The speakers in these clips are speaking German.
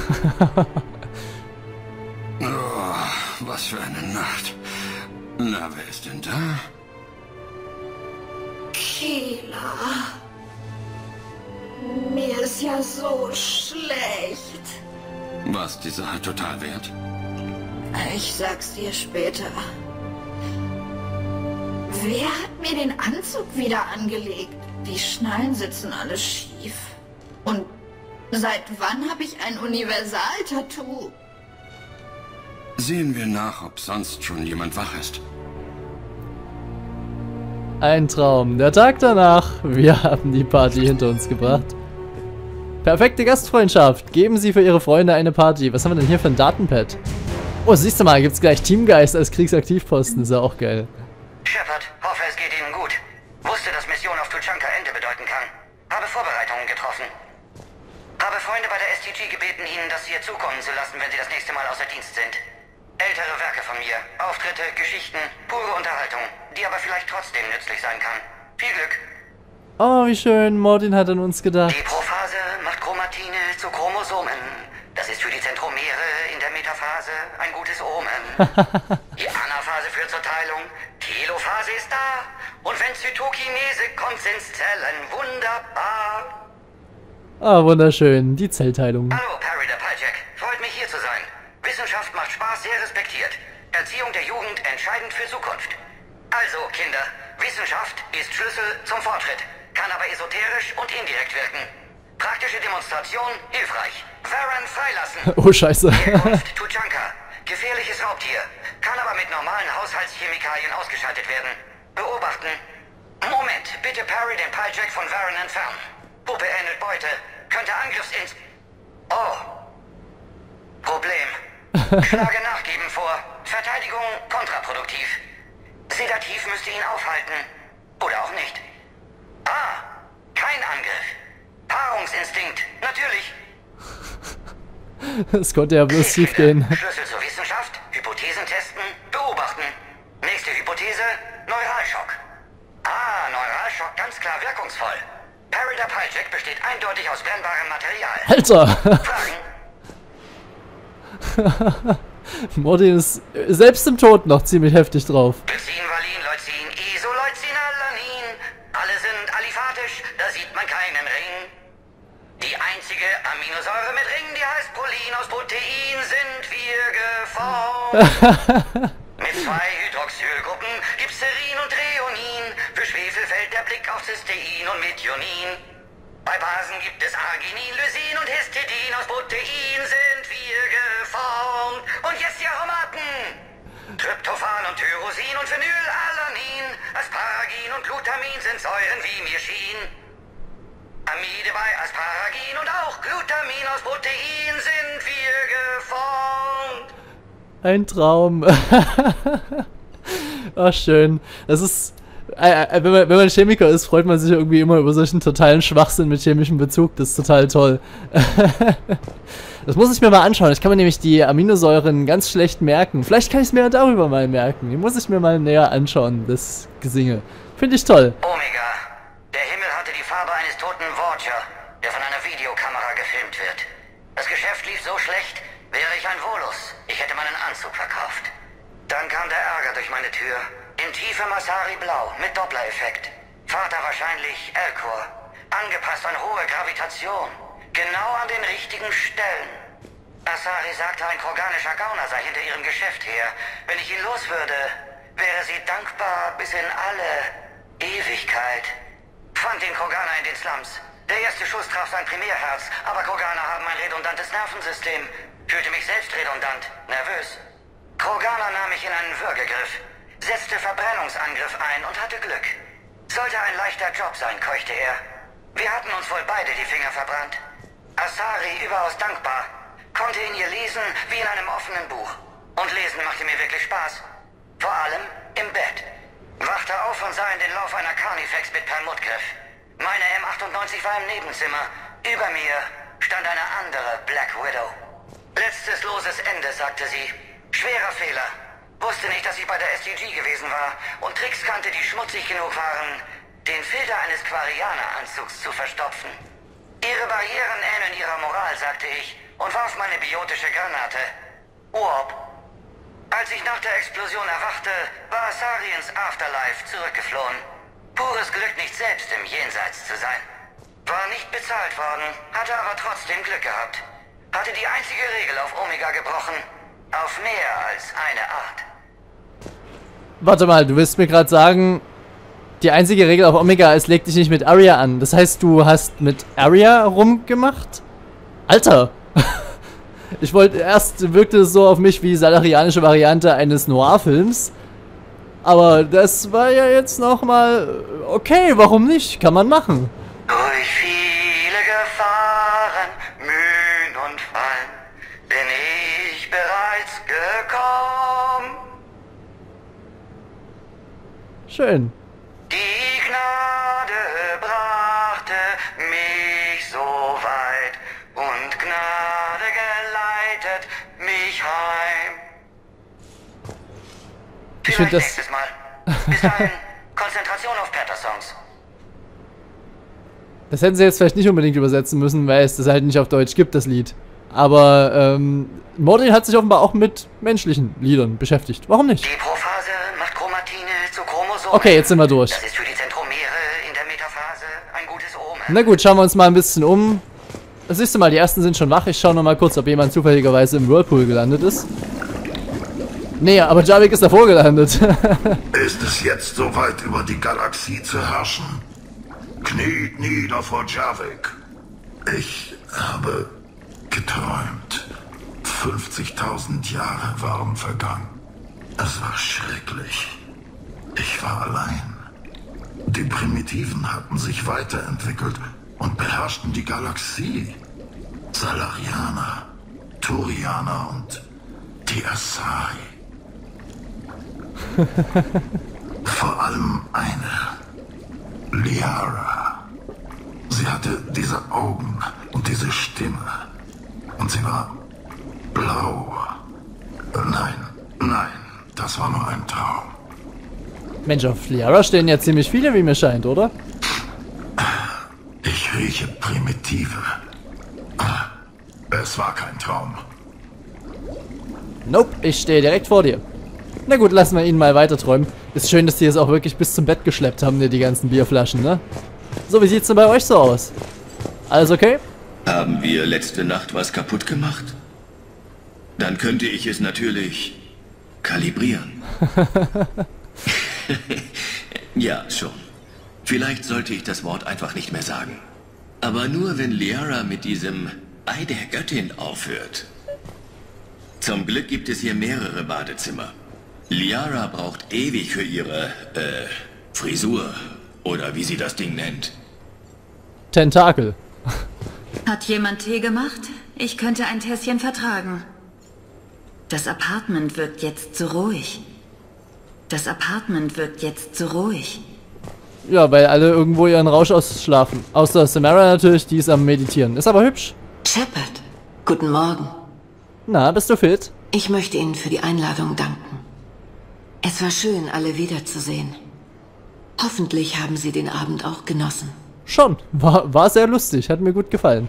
Oh, was für eine Nacht. Na, wer ist denn da? Kila. Mir ist ja so schlecht. Was die Sache total wert? Ich sag's dir später. Wer hat mir den Anzug wieder angelegt? Die Schnallen sitzen alle schief. Und seit wann habe ich ein Universal-Tattoo? Sehen wir nach, ob sonst schon jemand wach ist. Ein Traum. Der Tag danach. Wir haben die Party hinter uns gebracht. Perfekte Gastfreundschaft. Geben Sie für Ihre Freunde eine Party. Was haben wir denn hier für ein Datenpad? Oh, siehst du mal, gibt's gleich Teamgeist als Kriegsaktivposten. Ist ja auch geil. Shepard, hoffe es geht Ihnen gut. Wusste, dass Mission auf Tuchanka Ende bedeuten kann. Habe Vorbereitungen getroffen. Habe Freunde bei der STG gebeten, Ihnen das hier zukommen zu lassen, wenn Sie das nächste Mal außer Dienst sind. Ältere Werke von mir, Auftritte, Geschichten, pure Unterhaltung, die aber vielleicht trotzdem nützlich sein kann. Viel Glück. Oh, wie schön. Mordin hat an uns gedacht. Die Prophase macht Chromatine zu Chromosomen. Das ist für die Zentromere in der Metaphase ein gutes Omen. Die Anaphase führt zur Teilung, Telophase ist da. Und wenn Zytokinese kommt, sind's Zellen. Wunderbar. Ah, wunderschön. Die Zellteilung. Hallo, Perry der Pajek. Freut mich hier zu sein. Wissenschaft macht Spaß, sehr respektiert. Erziehung der Jugend entscheidend für Zukunft. Also, Kinder, Wissenschaft ist Schlüssel zum Fortschritt, kann aber esoterisch und indirekt wirken. Praktische Demonstration hilfreich. Varen freilassen. Oh, scheiße. Herkunft Tuchanka. Gefährliches Raubtier. Kann aber mit normalen Haushaltschemikalien ausgeschaltet werden. Beobachten. Moment, bitte Perry den Pajek von Varen entfernen. Puppe ähnelt Beute. Könnte Angriffsins... Oh. Problem. Schlage nachgeben vor. Verteidigung kontraproduktiv. Sedativ müsste ihn aufhalten. Oder auch nicht. Ah, kein Angriff. Paarungsinstinkt, natürlich. Das konnte ja bloß schief gehen. Schlüssel zur Wissenschaft, Hypothesen testen, beobachten. Nächste Hypothese, Neuralschock. Ah, Neuralschock ganz klar wirkungsvoll. Perry der Pajek besteht eindeutig aus brennbarem Material. Alter! Fragen? Mordin ist selbst im Tod noch ziemlich heftig drauf. Glycin, Valin, Leucin, Isoleucin, Alanin. Alle sind aliphatisch, da sieht man keinen Ring. Die einzige Aminosäure mit Ring, die heißt Prolin. Aus Protein sind wir geformt. Mit 2 Hydroxylgruppen gibt's Serin und Threonin. Für Schwefel fällt der Blick auf Cystein und Methionin. Bei Basen gibt es Arginin, Lysin und Histidin. Aus Protein sind wir geformt. Und jetzt die Aromaten. Tryptophan und Tyrosin und Phenylalanin. Asparagin und Glutamin sind Säuren wie mir schien. Amide bei Asparagin und auch Glutamin. Aus Protein sind wir geformt. Ein Traum. Ach, schön. Das ist... wenn man Chemiker ist, freut man sich irgendwie immer über solchen totalen Schwachsinn mit chemischem Bezug. Das ist total toll. Das muss ich mir mal anschauen. Ich kann mir nämlich die Aminosäuren ganz schlecht merken. Vielleicht kann ich es mir darüber mal merken. Die muss ich mir mal näher anschauen, das Gesinge. Finde ich toll. Omega. Der Himmel hatte die Farbe eines toten Vulture, der von einer Videokamera gefilmt wird. Das Geschäft lief so schlecht, wäre ich ein Volus. Ich hätte meinen Anzug verkauft. Dann kam der Ärger durch meine Tür. In tiefem Asari-Blau, mit Doppler-Effekt. Vater wahrscheinlich Elcor. Angepasst an hohe Gravitation. Genau an den richtigen Stellen. Asari sagte, ein kroganischer Gauner sei hinter ihrem Geschäft her. Wenn ich ihn los würde, wäre sie dankbar bis in alle Ewigkeit. Fand den Kroganer in den Slums. Der erste Schuss traf sein Primärherz, aber Kroganer haben ein redundantes Nervensystem. Fühlte mich selbst redundant, nervös. Kroganer nahm mich in einen Würgegriff, setzte Verbrennungsangriff ein und hatte Glück. Sollte ein leichter Job sein, keuchte er. Wir hatten uns wohl beide die Finger verbrannt. Asari überaus dankbar. Konnte in ihr lesen wie in einem offenen Buch. Und lesen machte mir wirklich Spaß. Vor allem im Bett. Wachte auf und sah in den Lauf einer Carnifex mit Perlmuttgriff. Meine M98 war im Nebenzimmer. Über mir stand eine andere Black Widow. Letztes loses Ende, sagte sie. Schwerer Fehler. Wusste nicht, dass ich bei der STG gewesen war und Tricks kannte, die schmutzig genug waren, den Filter eines Quarianer-Anzugs zu verstopfen. Ihre Barrieren ähneln ihrer Moral, sagte ich und warf meine biotische Granate. Warp. Als ich nach der Explosion erwachte, war Sariens Afterlife zurückgeflohen. Pures Glück, nicht selbst im Jenseits zu sein. War nicht bezahlt worden, hatte aber trotzdem Glück gehabt. Hatte die einzige Regel auf Omega gebrochen. Auf mehr als eine Art. Warte mal, du willst mir gerade sagen, die einzige Regel auf Omega ist, leg dich nicht mit Aria an. Das heißt, du hast mit Aria rumgemacht? Alter! Ich wollte, erst wirkte es so auf mich wie salarianische Variante eines Noir-Films. Aber das war ja jetzt nochmal okay, warum nicht? Kann man machen. Durch viele Gefahren, Mühen und Fallen bin ich bereits gekommen. Schön. Die Gnade brachte mich so weit und Gnade geleitet mich heim. Ich Vielleicht find das- nächstes Mal. Bis dahin, Konzentration auf Patter-Songs. Das hätten sie jetzt vielleicht nicht unbedingt übersetzen müssen, weil es das halt nicht auf Deutsch gibt, das Lied. Aber Mordin hat sich offenbar auch mit menschlichen Liedern beschäftigt. Warum nicht? Die Prophase macht Chromatine zu Chromosomen. Okay, jetzt sind wir durch. Das ist für die Zentromere in der Metaphase ein gutes Omen. Na gut, schauen wir uns mal ein bisschen um. Das siehst du mal, die ersten sind schon wach. Ich schaue noch mal kurz, ob jemand zufälligerweise im Whirlpool gelandet ist. Nee, aber Javik ist davor gelandet. Ist es jetzt soweit, über die Galaxie zu herrschen? Kniet nieder vor Javik. Ich habe geträumt. 50.000 Jahre waren vergangen. Es war schrecklich. Ich war allein. Die Primitiven hatten sich weiterentwickelt und beherrschten die Galaxie. Salarianer, Turianer und die Asari. Vor allem eine, Liara. Sie hatte diese Augen und diese Stimme. Und sie war blau. Nein, das war nur ein Traum. Mensch, auf Liara stehen ja ziemlich viele, wie mir scheint, oder? Ich rieche Primitive. Es war kein Traum. Nope, ich stehe direkt vor dir. Na gut, lassen wir ihn mal weiter träumen. Ist schön, dass die es auch wirklich bis zum Bett geschleppt haben, die ganzen Bierflaschen, ne? So, wie sieht's denn bei euch so aus? Alles okay? Haben wir letzte Nacht was kaputt gemacht? Dann könnte ich es natürlich kalibrieren. Ja, schon. Vielleicht sollte ich das Wort einfach nicht mehr sagen. Aber nur wenn Liara mit diesem Ei der Göttin aufhört. Zum Glück gibt es hier mehrere Badezimmer. Liara braucht ewig für ihre, Frisur. Oder wie sie das Ding nennt. Tentakel. Hat jemand Tee gemacht? Ich könnte ein Tässchen vertragen. Das Apartment wird jetzt so ruhig. Das Apartment wird jetzt so ruhig. Ja, weil alle irgendwo ihren Rausch ausschlafen. Außer Samara natürlich, die ist am Meditieren. Ist aber hübsch. Shepard, guten Morgen. Na, bist du fit? Ich möchte Ihnen für die Einladung danken. Es war schön, alle wiederzusehen. Hoffentlich haben Sie den Abend auch genossen. Schon. War sehr lustig. Hat mir gut gefallen.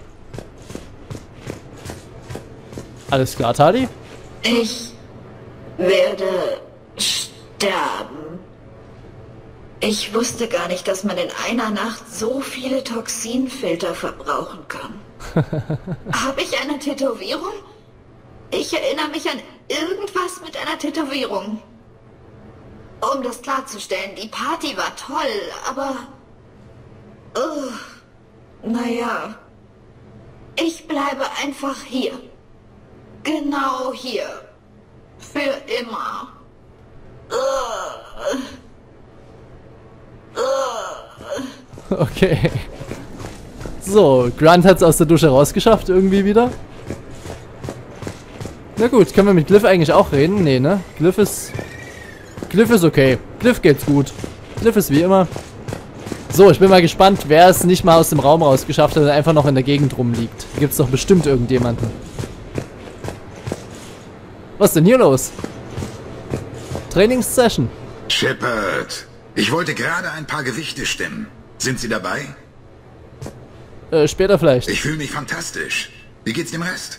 Alles klar, Tali? Ich werde sterben. Ich wusste gar nicht, dass man in einer Nacht so viele Toxinfilter verbrauchen kann. Habe ich eine Tätowierung? Ich erinnere mich an irgendwas mit einer Tätowierung. Um das klarzustellen, die Party war toll, aber... naja. Ich bleibe einfach hier. Genau hier. Für immer. Okay. So, Grant hat es aus der Dusche rausgeschafft irgendwie wieder. Na gut, können wir mit Glyph eigentlich auch reden? Nee, ne? Glyph ist okay. Glyph geht's gut. Glyph ist wie immer. So, ich bin mal gespannt, wer es nicht mal aus dem Raum rausgeschafft hat und einfach noch in der Gegend rumliegt. Gibt's doch bestimmt irgendjemanden. Was ist denn hier los? Trainingssession. Shepard, ich wollte gerade ein paar Gewichte stemmen. Sind Sie dabei? Später vielleicht. Ich fühle mich fantastisch. Wie geht's dem Rest?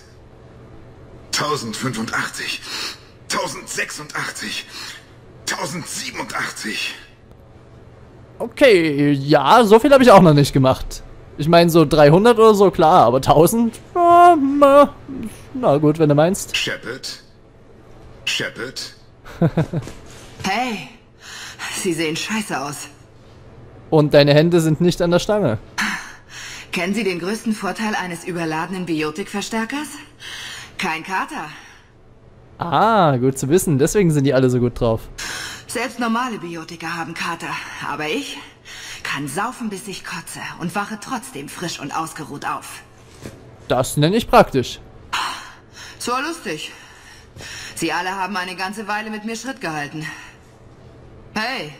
1085, 1086, 1087. Okay, ja, so viel habe ich auch noch nicht gemacht. Ich meine, so 300 oder so, klar, aber 1000, na gut, wenn du meinst. Shepard? Shepard? Hey, Sie sehen scheiße aus. Und deine Hände sind nicht an der Stange. Kennen Sie den größten Vorteil eines überladenen Biotikverstärkers? Kein Kater. Ah, gut zu wissen, deswegen sind die alle so gut drauf. Selbst normale Biotiker haben Kater, aber ich kann saufen, bis ich kotze und wache trotzdem frisch und ausgeruht auf. Das nenne ich praktisch. So lustig. Sie alle haben eine ganze Weile mit mir Schritt gehalten. Hey.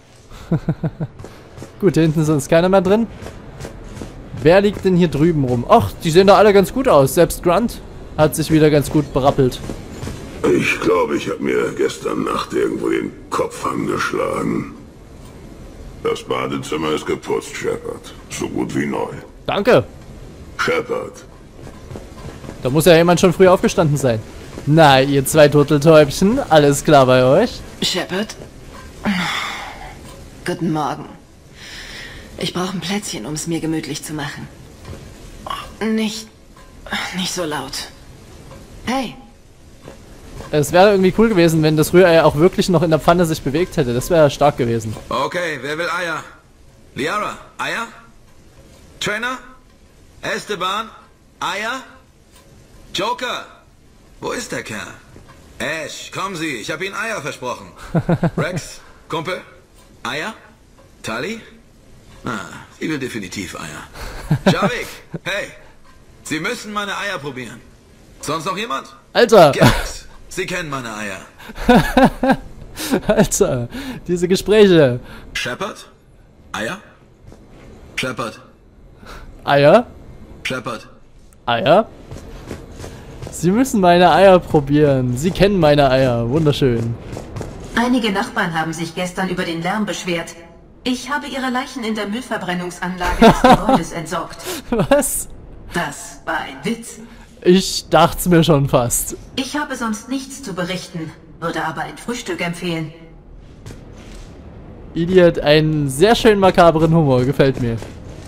Gut, hier hinten ist sonst keiner mehr drin. Wer liegt denn hier drüben rum? Ach, die sehen doch alle ganz gut aus. Selbst Grunt hat sich wieder ganz gut berappelt. Ich glaube, ich habe mir gestern Nacht irgendwo den Kopf angeschlagen. Das Badezimmer ist geputzt, Shepard. So gut wie neu. Danke. Shepard. Da muss ja jemand schon früh aufgestanden sein. Na, ihr zwei Turteltäubchen, alles klar bei euch? Shepard? Guten Morgen. Ich brauche ein Plätzchen, um es mir gemütlich zu machen. Nicht so laut. Hey. Es wäre irgendwie cool gewesen, wenn das Rührei auch wirklich noch in der Pfanne sich bewegt hätte. Das wäre stark gewesen. Okay, wer will Eier? Liara, Eier? Trainer? Esteban? Eier? Joker? Wo ist der Kerl? Ash, kommen Sie, ich habe Ihnen Eier versprochen. Rex, Kumpel? Eier? Tali? Sie will definitiv Eier. Javik, hey, Sie müssen meine Eier probieren. Sonst noch jemand? Alter! Gax, Sie kennen meine Eier. Alter, diese Gespräche. Shepard? Eier? Shepard? Eier? Shepard? Eier? Sie müssen meine Eier probieren. Sie kennen meine Eier. Wunderschön. Einige Nachbarn haben sich gestern über den Lärm beschwert. Ich habe ihre Leichen in der Müllverbrennungsanlage des Gebäudes entsorgt. Was? Das war ein Witz. Ich dacht's mir schon fast. Ich habe sonst nichts zu berichten, würde aber ein Frühstück empfehlen. Idi hat einen sehr schön makabren Humor, gefällt mir.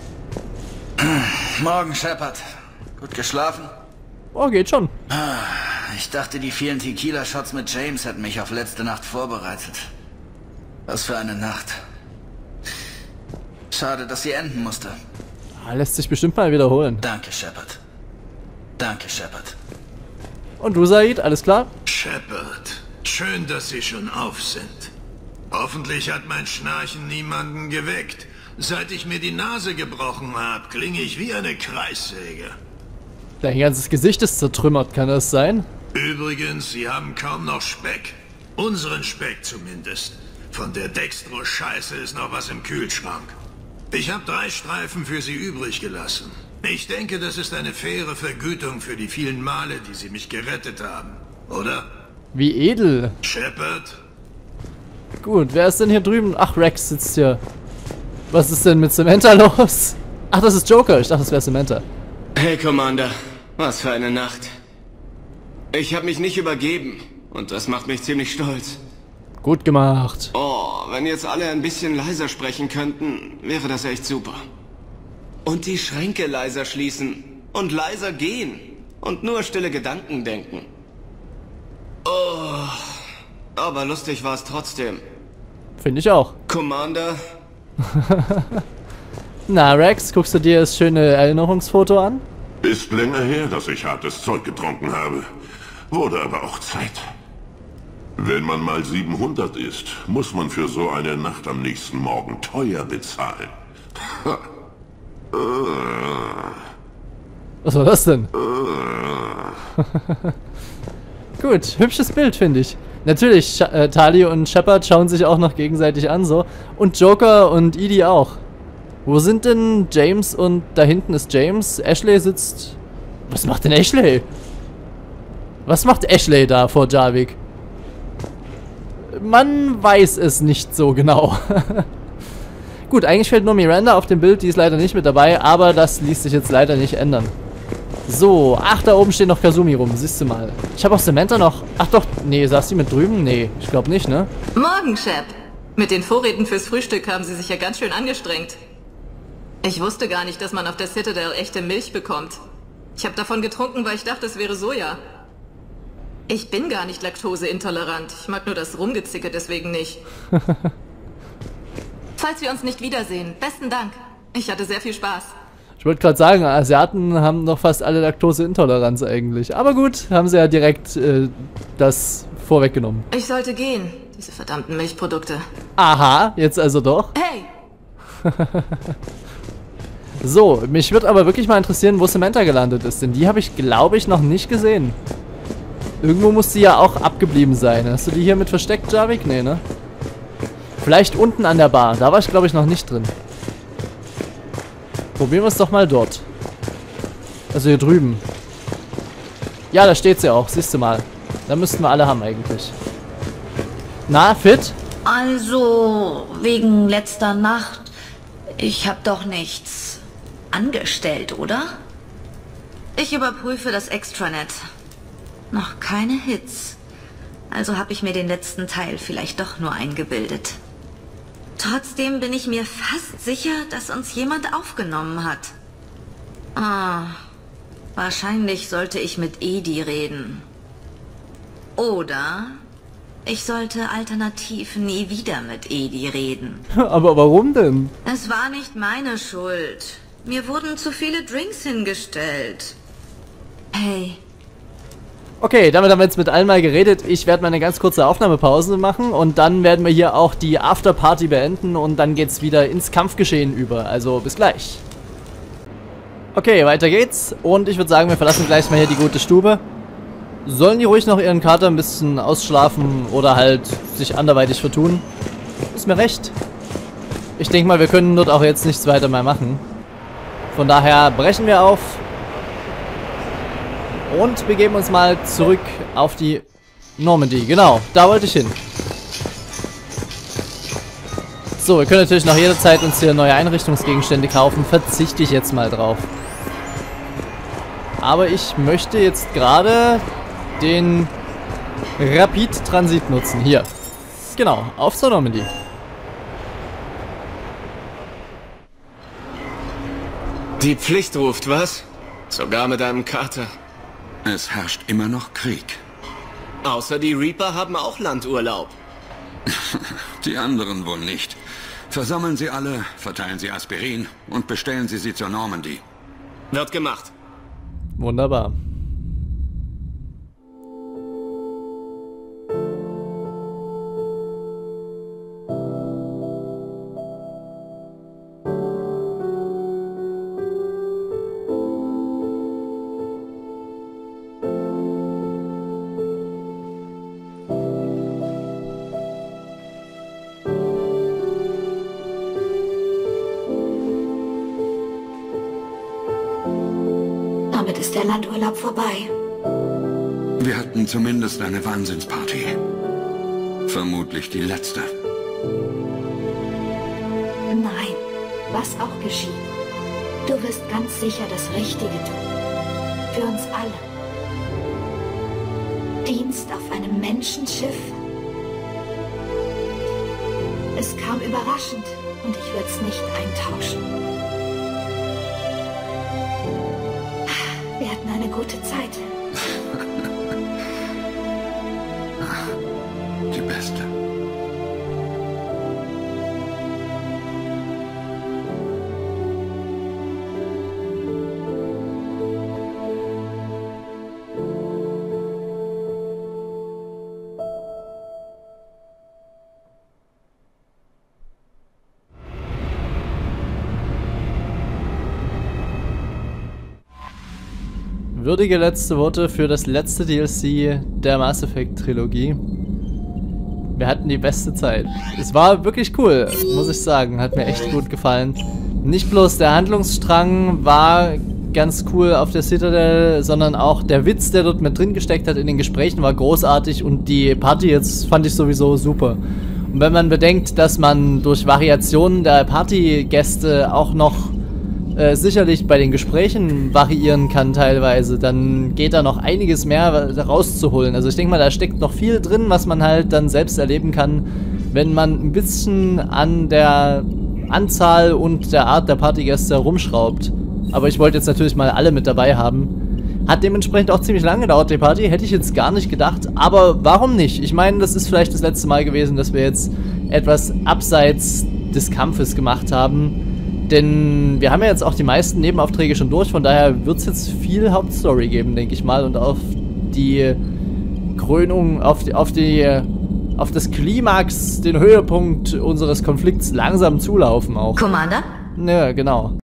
Morgen, Shepard. Gut geschlafen? Oh, geht schon. Ich dachte, die vielen Tequila-Shots mit James hätten mich auf letzte Nacht vorbereitet. Was für eine Nacht. Schade, dass sie enden musste. Lässt sich bestimmt mal wiederholen. Danke, Shepard. Danke, Shepard. Und du, Said, alles klar? Shepard, schön, dass Sie schon auf sind. Hoffentlich hat mein Schnarchen niemanden geweckt. Seit ich mir die Nase gebrochen habe, klinge ich wie eine Kreissäge. Dein ganzes Gesicht ist zertrümmert, kann das sein? Übrigens, Sie haben kaum noch Speck. Unseren Speck zumindest. Von der Dextro-Scheiße ist noch was im Kühlschrank. Ich habe 3 Streifen für Sie übrig gelassen. Ich denke, das ist eine faire Vergütung für die vielen Male, die Sie mich gerettet haben. Oder? Wie edel. Shepard? Gut, wer ist denn hier drüben? Ach, Rex sitzt hier. Was ist denn mit Samantha los? Ach, das ist Joker. Ich dachte, das wäre Samantha. Hey, Commander. Was für eine Nacht. Ich habe mich nicht übergeben. Und das macht mich ziemlich stolz. Gut gemacht. Oh, wenn jetzt alle ein bisschen leiser sprechen könnten, wäre das echt super. Und die Schränke leiser schließen. Und leiser gehen. Und nur stille Gedanken denken. Oh, aber lustig war es trotzdem. Finde ich auch. Commander? Na, Rex, guckst du dir das schöne Erinnerungsfoto an? Ist länger her, dass ich hartes Zeug getrunken habe. Wurde aber auch Zeit. Wenn man mal 700 ist, muss man für so eine Nacht am nächsten Morgen teuer bezahlen. Was war das denn? Gut, hübsches Bild, finde ich. Natürlich, Tali und Shepard schauen sich auch noch gegenseitig an, so. Und Joker und Idi auch. Wo sind denn James und da hinten ist James? Ashley sitzt... Was macht denn Ashley? Was macht Ashley da vor Javik? Man weiß es nicht so genau. Gut, eigentlich fehlt nur Miranda auf dem Bild, die ist leider nicht mit dabei, aber das ließ sich jetzt leider nicht ändern. So, ach, da oben steht noch Kasumi rum, siehst du mal. Ich habe auch Samantha noch... Ach doch, nee, saß die mit drüben? Nee, ich glaube nicht, ne? Morgen, Shep. Mit den Vorräten fürs Frühstück haben sie sich ja ganz schön angestrengt. Ich wusste gar nicht, dass man auf der Citadel echte Milch bekommt. Ich habe davon getrunken, weil ich dachte, es wäre Soja. Ich bin gar nicht laktoseintolerant. Ich mag nur das Rumgezicke deswegen nicht. Falls wir uns nicht wiedersehen, besten Dank. Ich hatte sehr viel Spaß. Ich wollte gerade sagen, Asiaten haben noch fast alle Laktoseintoleranz eigentlich. Aber gut, haben sie ja direkt das vorweggenommen. Ich sollte gehen. Diese verdammten Milchprodukte. Aha, jetzt also doch. Hey! So, mich wird aber wirklich mal interessieren, wo Samantha gelandet ist. Denn die habe ich, glaube ich, noch nicht gesehen. Irgendwo muss sie ja auch abgeblieben sein. Hast du die hier mit versteckt, Javik? Nee, ne? Vielleicht unten an der Bar. Da war ich, glaube ich, noch nicht drin. Probieren wir es doch mal dort. Also hier drüben. Ja, da steht sie auch. Siehst du mal. Da müssten wir alle haben eigentlich. Na, fit? Also, wegen letzter Nacht. Ich hab doch nichts angestellt, oder? Ich überprüfe das Extranet. Noch keine Hits. Also habe ich mir den letzten Teil vielleicht doch nur eingebildet. Trotzdem bin ich mir fast sicher, dass uns jemand aufgenommen hat. Ah, wahrscheinlich sollte ich mit Edi reden. Oder ich sollte alternativ nie wieder mit Edi reden. Aber warum denn? Es war nicht meine Schuld. Mir wurden zu viele Drinks hingestellt. Hey. Okay, damit haben wir jetzt mit allen mal geredet. Ich werde mal eine ganz kurze Aufnahmepause machen und dann werden wir hier auch die Afterparty beenden und dann geht's wieder ins Kampfgeschehen über. Also bis gleich. Okay, weiter geht's und ich würde sagen, wir verlassen gleich mal hier die gute Stube. Sollen die ruhig noch ihren Kater ein bisschen ausschlafen oder halt sich anderweitig vertun? Ist mir recht. Ich denke mal, wir können dort auch jetzt nichts weiter mehr machen. Von daher brechen wir auf. Und begeben uns mal zurück auf die Normandy. Genau, da wollte ich hin. So, wir können natürlich noch jederzeit uns hier neue Einrichtungsgegenstände kaufen. Verzichte ich jetzt mal drauf. Aber ich möchte jetzt gerade den Rapid-Transit nutzen. Hier. Genau, auf zur Normandy. Die Pflicht ruft, was? Sogar mit einem Kater. Es herrscht immer noch Krieg. Außer die Reaper haben auch Landurlaub. Die anderen wohl nicht. Versammeln Sie alle, verteilen Sie Aspirin und bestellen Sie sie zur Normandy. Wird gemacht. Wunderbar. Damit ist der Landurlaub vorbei. Wir hatten zumindest eine Wahnsinnsparty. Vermutlich die letzte. Nein, was auch geschieht. Du wirst ganz sicher das Richtige tun. Für uns alle. Dienst auf einem Menschenschiff. Es kam überraschend und ich würde es nicht eintauschen. Wir hatten eine gute Zeit. Die beste. Würdige letzte Worte für das letzte DLC der Mass Effect Trilogie. Wir hatten die beste Zeit. Es war wirklich cool, muss ich sagen. Hat mir echt gut gefallen. Nicht bloß der Handlungsstrang war ganz cool auf der Citadel, sondern auch der Witz, der dort mit drin gesteckt hat in den Gesprächen, war großartig und die Party jetzt fand ich sowieso super. Und wenn man bedenkt, dass man durch Variationen der Partygäste auch noch sicherlich bei den Gesprächen variieren kann teilweise, dann geht da noch einiges mehr rauszuholen. Also ich denke mal, da steckt noch viel drin, was man halt dann selbst erleben kann, wenn man ein bisschen an der Anzahl und der Art der Partygäste rumschraubt. Aber ich wollte jetzt natürlich mal alle mit dabei haben. Hat dementsprechend auch ziemlich lange gedauert, die Party. Hätte ich jetzt gar nicht gedacht. Aber warum nicht? Ich meine, das ist vielleicht das letzte Mal gewesen, dass wir jetzt etwas abseits des Kampfes gemacht haben. Denn wir haben ja jetzt auch die meisten Nebenaufträge schon durch. Von daher wird es jetzt viel Hauptstory geben, denke ich mal. Und auf die Krönung, auf das Klimax, den Höhepunkt unseres Konflikts langsam zulaufen auch. Commander? Ja, genau.